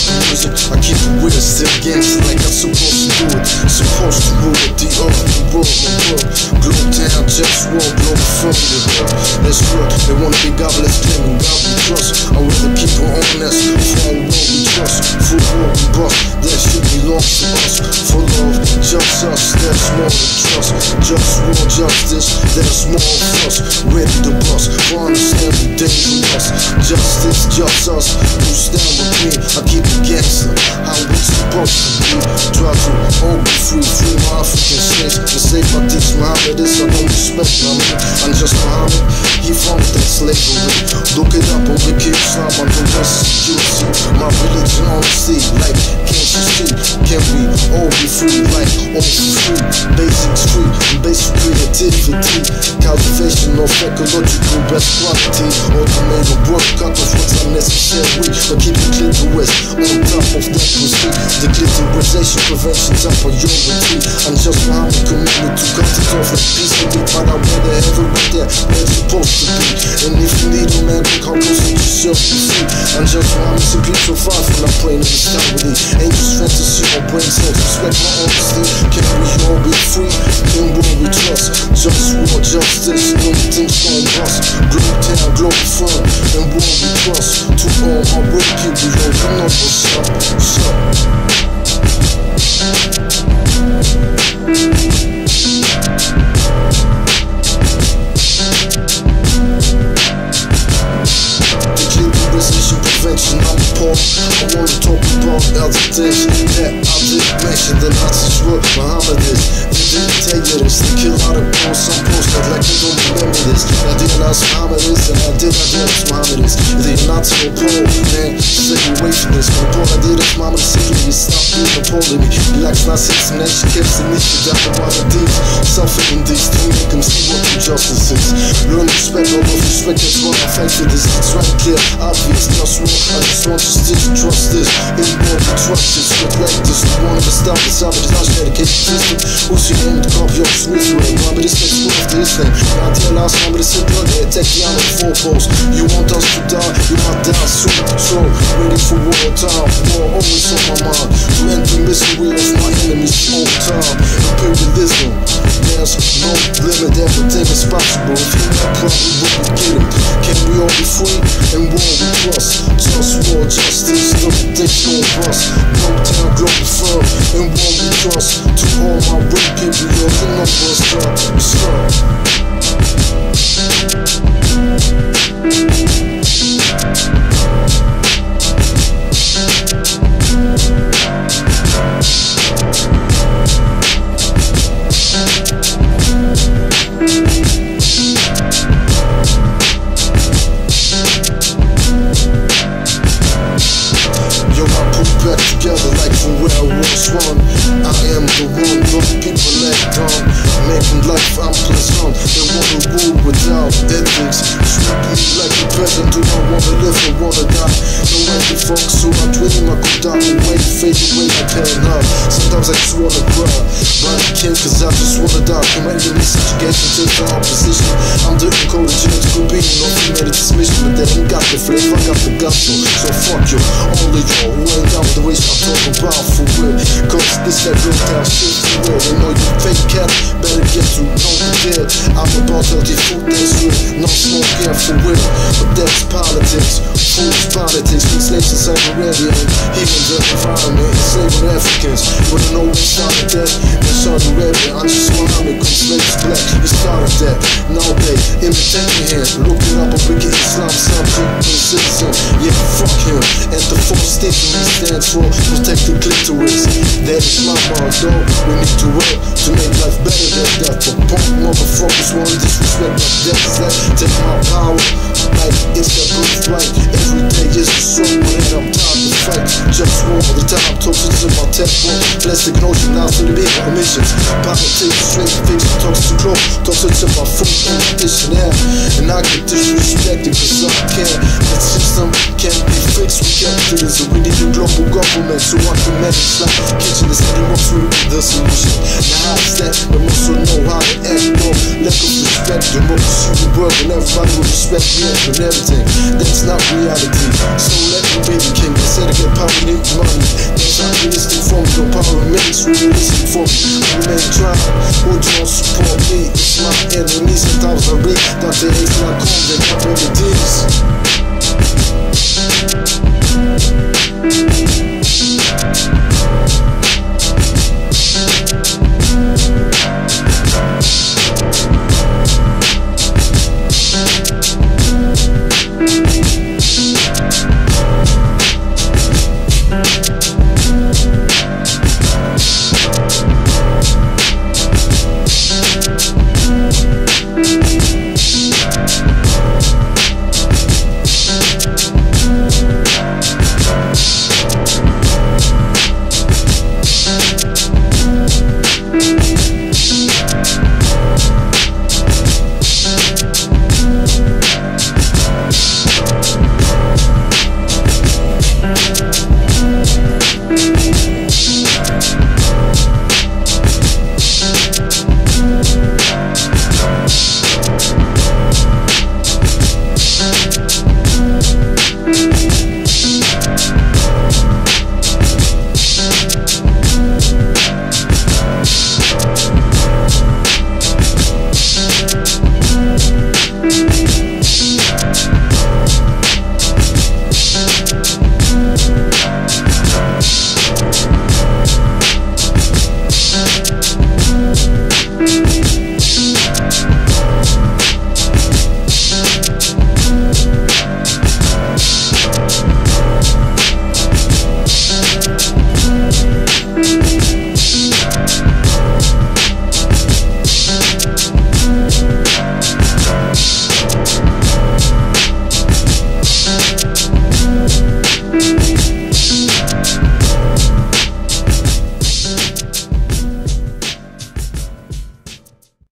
music, I keep it real, still gangsta like I'm supposed to do it. Supposed to rule it, the world, my world. Global JustWar, Globalfirm, the hood. That's real, they wanna be godless, claiming God we trust. I'd rather keep it honest, for our world we trust. For world we bust, that shit belongs to us. For love, just us, there's more than trust. JustWar, justice, there's more of us. Ready to bust, for understand we dangerous. Justice, just us, who stand with me. I keep it gangster, how we supposed to be. Try to all be free, free my African slaves. The slave I teach Muhammad is, I don't respect my man. I'm just Muhammad, he found that slavery. Look it up on Wiki Islam, on the West security. My religion honesty, like can't you see? Can we all be free, like all free? Basics free, and basic creativity. Cultivation of ecological best quality. Automated work, cut off what's unnecessary. But keep the clitoris on top of that pursuit. The clitorisation prevention top priority. I'm just Muhammad committed to cut it off like peace and be. But I rather have it right there where it's supposed to be. And if you need a man, look how close to yourself be free. I'm just Muhammad, simply so far from that plane of the sky with it. Ain't just fantasy or brain cells, respect my honesty. Can we all be free? In world we trust. JustWar, justice, everything's gon' bust. Global Globalfirm, in world we trust. To all my real people, yo, you know what's up, what's up. Prevention, I'm appalled. I wanna talk about other things that I didn't mention. The Nazis were Muhammad is. They didn't tell you this. They kill out of bones. Some posted like they don't remember this. I didn't ask Muhammad is, and I did not ask Muhammad is. They are not so poor, man. Stay away from this. But all I did is Muhammad said you stop being appalling me. Relax, not six, and then she kept the mission down to one of these. Suffering these to make them see what the justice is. Learn respect, all of respect, that's what I fight for this. It's right clear, obvious, just I just want you still to trust this. InWarWeTrust this, reflect this. You wanna stop the sabotage, dedication system. Who's your name to copy your Smith way? Muhammad is next move after his name. Now the last Muhammad is simple, they attack the army four posts. You want us to die, you might die soon. So, ready for war time, war always on my mind. To end the misery of my enemies all time. Imperialism, there's no limit, everything is possible. If you're not probably what we get it. Can we all be free? In war we trust. JustWar, justice, everything's gon' bust. Global Globalfirm, in war we trust. To all my real people, yo, you know what's up, what's up. Back together like from where I was from. I am the one, those people let down. Making life unpleasant. They wanna rule without ethics. Treat me like a peasant. Do not wanna live or wanna die. No empty fuck, so I dream I go down away, fade away like hell and high. Sometimes I just wanna cry, but I can't cause I just wanna die. Come right in this subjugation, take the opposition. I'm the encoded genetic being, no humanity dismission. But they ain't got the flavor, I got the gospel. So fuck you, all of y'all who ain't down with the ways I'm talking about for real. Cause this that real down shit for real. They know you fake cat, better get to know the deal. I'm about healthy food, that's real. No smoke here for real. But that's politics, food's politics. We slaves in Siberia, healing the environment, enslaving Africans. You wanna know who started that? In Saudi Arabia, I'm just Muhammad, cause slaves black. We started that, now they imitate me here. Looking up a wicked Islam, subject, citizen. Yeah, fuck him. And the fourth station he stands for, protect the clitoris. That is my motto. We need to work to make life better than that. But punk motherfuckers wanna disrespect my death. Take my power, like it's that birthright. Every day is a struggle and I'm tired to fight. JustWar all the time, toxins in my tech book. Plastic notion, now for the big emissions. Politics, straight fix, toxic clothes. Toxins in my food competition, yeah. And I get disrespected cause I care. That system can't be fixed with capitalism. We need a global government so I can manage like kitchen is anyone through the solution. Now how's that? But also know how to act, no lack of respect. Democracy will work and everybody will respect me and everything. That's not reality. So let me be the king. Instead of get power need money. That's how we listen for me. The power remains who listen for me. I remain trying. Who don't support me? It's my enemies. Sometimes I read that they ain't not cold. They got all the deals.